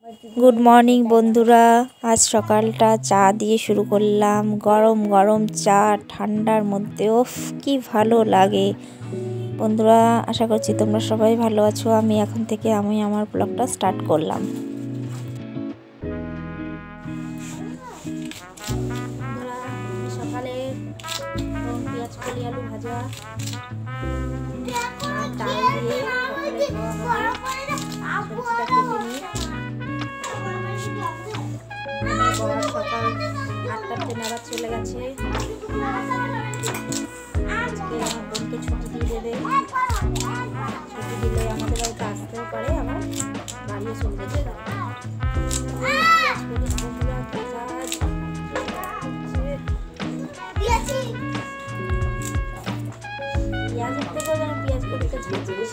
Good morning বন্ধুরা, আজ সকালটা চা দিয়ে শুরু করলাম। গরম গরম চা ঠান্ডার মধ্যে, ওফ কি ভালো লাগে। বন্ধুরা, আশা করছি তোমরা সবাই ভালো আছো। আমি এখন থেকে আমার ব্লগটা স্টার্ট করলাম। সকালে পেঁয়াজ কলি আলু ভাজা ডাল দিয়ে সবজিটা কেটে নিই। সকাল 8টাতে নাগাদ চলে গেছে। আজকে আমার বোনকে ছুটি দিয়ে দেবে। ছুটি দিলে আমাদের বাড়িতে আসতেও পারে, আবার বাড়িও চলে যেতে পারে। পেঁয়াজের থেকেও যেন পেঁয়াজ কলিটা ঝাঁঝিস।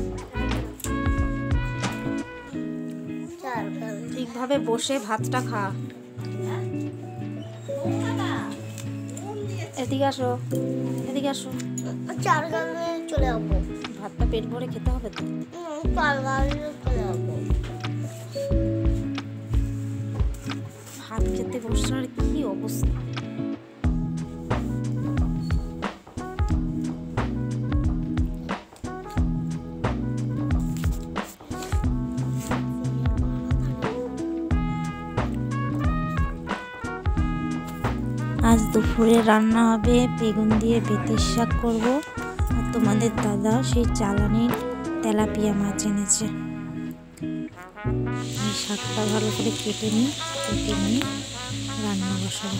ঠিকভাবে বসে ভাতটা খা। এদিকে আসো, এদিকে আসো। চলে যাবো, ভাতটা পেট ভরে খেতে হবে তো। চলে যাবো। ভাত খেতে বসার কি অবস্থা। আজ দুপুরে রান্না হবে বেগুন দিয়ে বেতের শাক করবো। আর তোমাদের দাদা সেই চালানির তেলাপিয়া মাছ এনেছে। এই শাকটা ভালো করে কেটে নিয়ে রান্না বসাবো।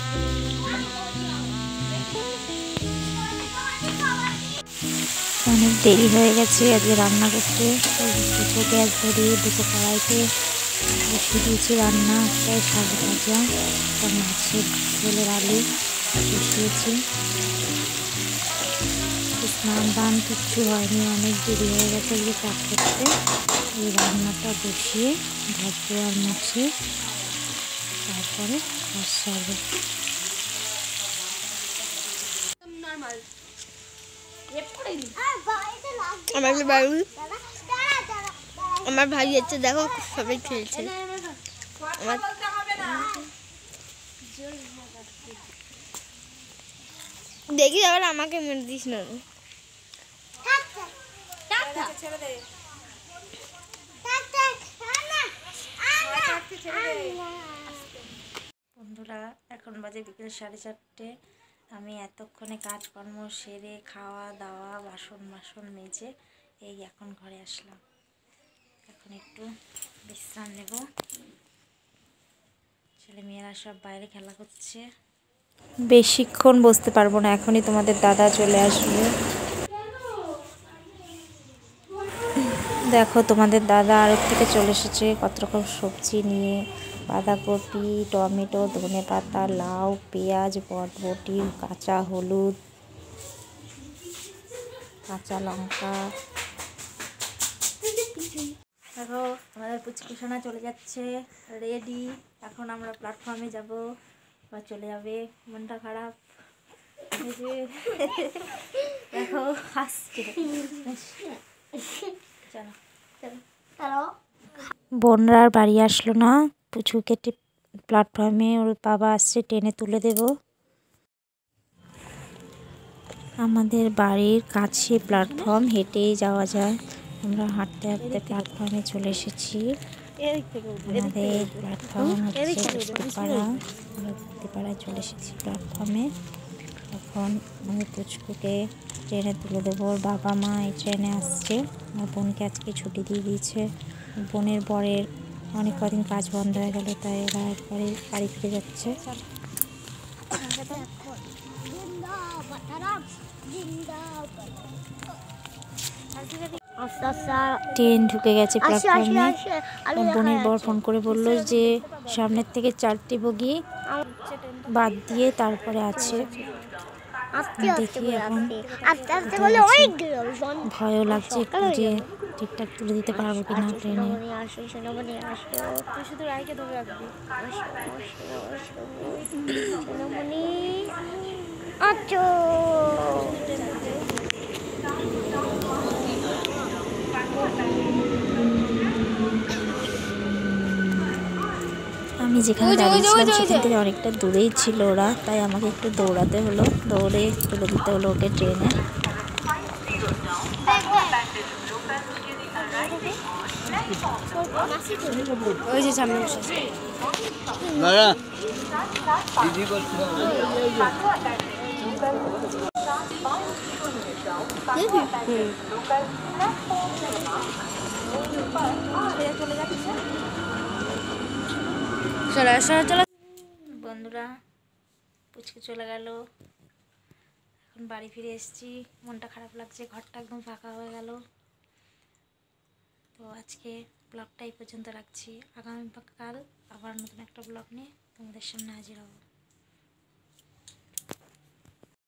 অনেক দেরি হয়ে গেছে আজকে রান্না করতে। দুটো গ্যাস ধরিয়ে দুটো কড়াইতে বসিয়ে দিয়েছি রান্না। একটাই শাক ভাজা, একটা মাছের ঝোলের আলু বসিয়েছি। স্নান দান কিচ্ছু হয়নি, অনেক দেরি হয়ে গেছে এগুলো কাজ করতে। এই রান্নাটা বসিয়ে ভাজবো আর মুছে তারপরে কাজ সারবো। আমার ভাই যাচ্ছে, দেখো সবাই খেলছে। দেখি আবার আমাকে মেরে দিস না। বন্ধুরা, এখন বাজে বিকেল 4:30। আমি এতক্ষণে কাজকর্ম সেরে খাওয়া দাওয়া বাসন মেজে এই এখন ঘরে আসলাম। এখন একটু বিশ্রাম নেব। ছেলেমেয়েরা সব বাইরে খেলা করছে। বেশিক্ষণ বসতে পারবো না, এখনই তোমাদের দাদা চলে আসবে। দেখো তোমাদের দাদা আড়ত থেকে চলে এসেছে কত রকম সবজি নিয়ে। বাঁধাকপি, টমেটো, ধনেপাতা, লাউ, পেঁয়াজ, বরবটি, কাঁচা হলুদ, কাঁচা লঙ্কা। দেখো আমাদের পুচকি সোনা চলে যাচ্ছে, রেডি। এখন আমরা প্ল্যাটফর্মে যাব, বা চলে যাবে। মনটা খারাপ। দেখো হাসছে। বোনরার বাড়ি আসলো না, পুচুকে প্ল্যাটফর্মে ওর বাবা আসছে, টেনে তুলে দেব। আমাদের বাড়ির কাছে প্ল্যাটফর্ম, হেঁটেই যাওয়া যায়। আমরা হাঁটতে হাঁটতে প্ল্যাটফর্মে চলে এসেছি। আমাদের প্ল্যাটফর্ম হচ্ছে গুপ্তিপাড়া। আমরা গুপ্তিপাড়ায় চলে এসেছি প্ল্যাটফর্মে। এখন আমাদের পুচকুকে ট্রেনে তুলে দেবো। ওর বাবা মা এই ট্রেনে আসছে। আমার বোনকে আজকে ছুটি দিয়ে দিয়েছে। বোনের বরের অনেক কদিন কাজ বন্ধ হয়ে গেল, তাই ওরা একবারে বাড়ি ফিরে যাচ্ছে। ট্রেন ঢুকে গেছে প্ল্যাটফর্মে। বোনের বর ফোন করে বলল যে সামনের থেকে 4টি বগি বাদ দিয়ে তারপরে আছে। দেখি এখন ভয়ও লাগছে একটু যে ঠিকঠাক তুলে দিতে পারবো কিনা ট্রেনে। আমি যেখানে দাঁড়িয়েছিলাম সেখান থেকে অনেকটা দূরেই ছিল ওরা, তাই আমাকে একটু দৌড়াতে হলো, দৌড়ে তুলে দিতে হলো ওকে ট্রেনে। ওই যে সামনে বসেছে। বন্ধুরা পুচকে চলে গেল, এখন বাড়ি ফিরে এসেছি, মনটা খারাপ লাগছে, ঘরটা একদম ফাঁকা হয়ে গেল। তো আজকে ব্লগটা এই পর্যন্ত রাখছি, আগামী কাল আবার নতুন একটা ব্লগ নিয়ে তোমাদের সামনে হাজির হব।